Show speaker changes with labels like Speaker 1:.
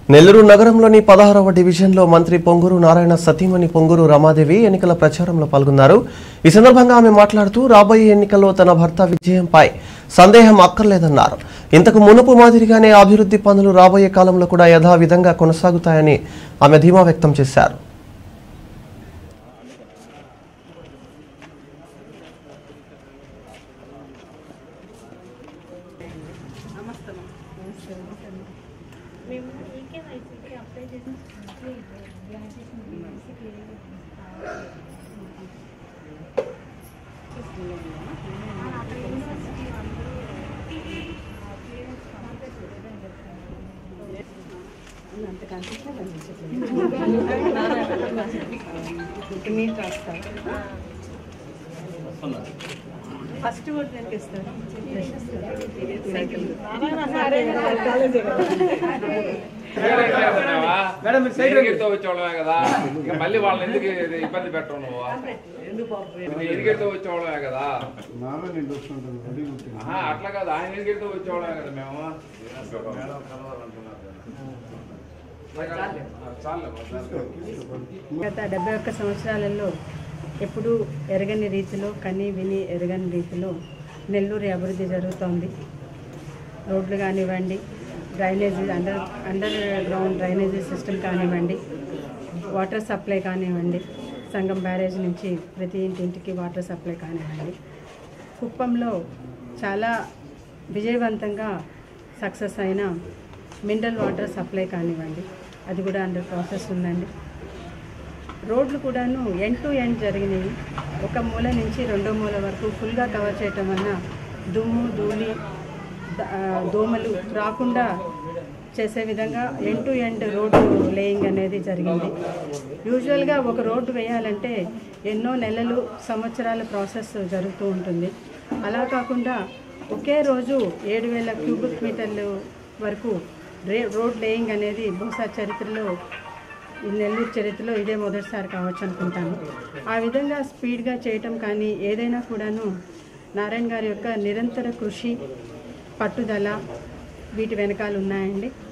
Speaker 1: నెల్లూరు నగరంలోని 16వ డివిజన్లో మంత్రి పొంగూరు నారాయణ సతీమణి పొంగూరు రమాదేవి ఎన్నికల ప్రచారంలో పాల్గొన్నారు. ఈ సందర్భంగా ఆమె మాట్లాడుతూ రాబోయే ఎన్నికల్లో తన భర్త విజయంపై సందేహం అక్కర్లేదన్నారు. ఇంతకు మునుపు మాదిరిగానే అభివృద్ధి పనులు రాబోయే కాలంలో కూడా యథావిధంగా కొనసాగుతాయని ఆమె ధీమా వ్యక్తం చేశారు.
Speaker 2: ఫస్ట్ ఓట్ నేను ఇస్తాను.
Speaker 3: మేడం మీరు సైడ్ ఎగిరితో వచ్చేవాళ్ళమే కదా, ఇక మళ్ళీ వాళ్ళని ఎందుకు ఇబ్బంది పెట్టవు? నువ్వు ఎగిరితో వచ్చేవాళ్ళమే కదా. అట్లా కాదు, ఆయన ఎగిరితో వచ్చేవాళ్ళమే కదా మేము.
Speaker 2: గత 71 సంవత్సరాలలో ఎప్పుడూ ఎరగని రీతిలో, కని విని ఎరగని రీతిలో నెల్లూరు అభివృద్ధి జరుగుతోంది. రోడ్లు కానివ్వండి, drainage underground drainage system కానివ్వండి, వాటర్ సప్లై కానివ్వండి, సంగం బ్యారేజ్ నుంచి ప్రతి ఇంటింటికి వాటర్ సప్లై కానివ్వండి, కుప్పంలో చాలా విజయవంతంగా సక్సెస్ అయిన మినరల్ వాటర్ సప్లై కానివ్వండి, అది కూడా అండర్ ప్రాసెస్ ఉందండి. రోడ్లు కూడాను ఎండ్ టు ఎండ్ జరిగినాయి. ఒక మూల నుంచి రెండో మూల వరకు ఫుల్గా కవర్ చేయటం వలన దుమ్ము ధూళి దోమలు రాకుండా చేసే విధంగా end to end road laying అనేది జరిగింది. యూజువల్గా ఒక రోడ్డు వేయాలంటే ఎన్నో నెలలు సంవత్సరాల ప్రాసెస్ జరుగుతూ ఉంటుంది. అలా కాకుండా ఒకే రోజు 7,000 క్యూబిక్ మీటర్లు వరకు రోడ్ లేయింగ్ అనేది బహుశా చరిత్రలో, ఈ నెల్లూరు చరిత్రలో ఇదే మొదటిసారి కావచ్చు అనుకుంటాను. ఆ విధంగా స్పీడ్గా చేయటం కానీ ఏదైనా కూడాను నారాయణ గారి యొక్క నిరంతర కృషి, పట్టుదల వీటి వెనకాల ఉన్నాయండి.